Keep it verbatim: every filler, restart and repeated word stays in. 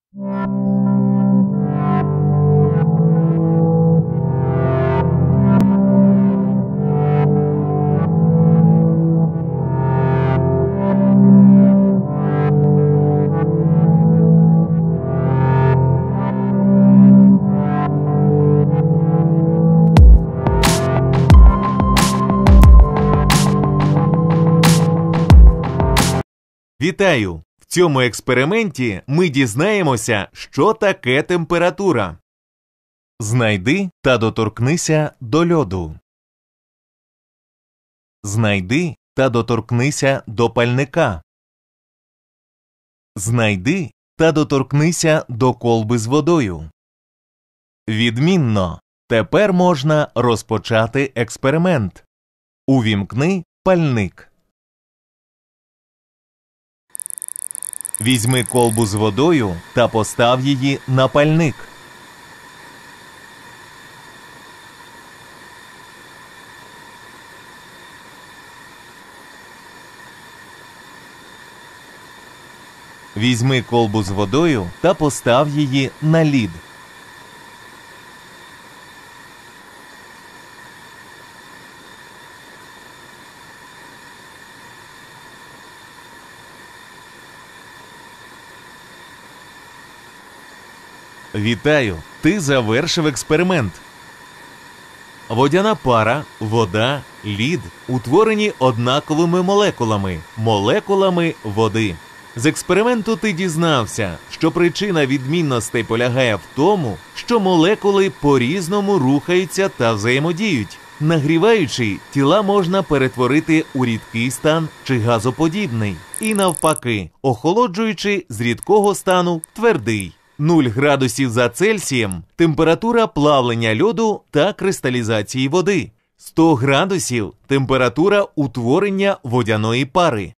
Вітаю! В цьому експерименті ми дізнаємося, що таке температура. Знайди та доторкнися до льоду. Знайди та доторкнися до пальника. Знайди та доторкнися до колби з водою. Відмінно! Тепер можна розпочати експеримент. Увімкни пальник. Візьми колбу з водою та постав її на пальник. Візьми колбу з водою та постав її на лід. Вітаю! Ти завершив експеримент. Водяна пара, вода, лід утворені однаковими молекулами – молекулами води. З експерименту ти дізнався, що причина відмінностей полягає в тому, що молекули по-різному рухаються та взаємодіють. Нагріваючи, тіла можна перетворити у рідкий стан чи газоподібний. І навпаки, охолоджуючи з рідкого стану в твердий. нуль градусів за Цельсієм – температура плавлення льоду та кристалізації води. сто градусів – температура утворення водяної пари.